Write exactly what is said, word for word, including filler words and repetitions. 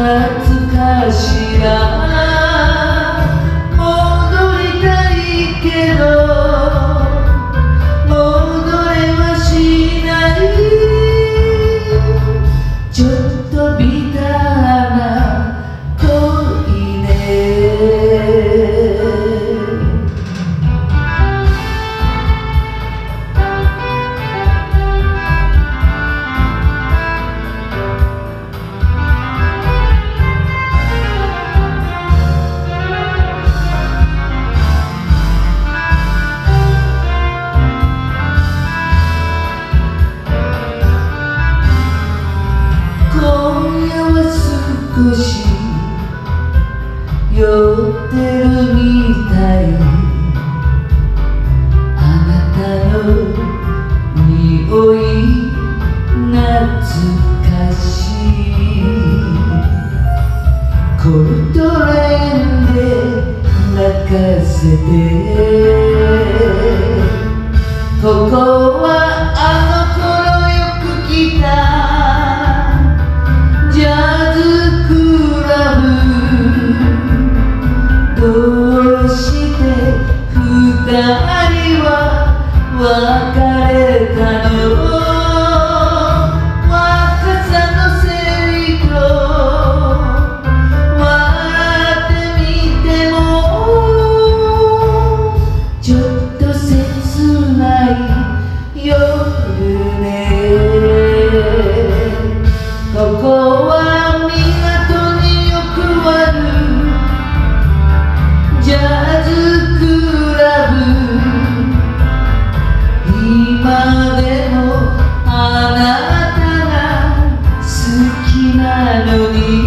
夏かしら戻りたいけど戻れはしない。ちょっとビターな恋ね。少し酔ってるみたい。あなたの匂い懐かしい。コルトレーンで泣かせて。ここはあの頃よく来たジャズクラブ。どうして二人は別れたの。若さのせいと笑ってみてもちょっと切ない夜ね。ここは港によくあるジャズクラブ。今でもあなたが好きなのに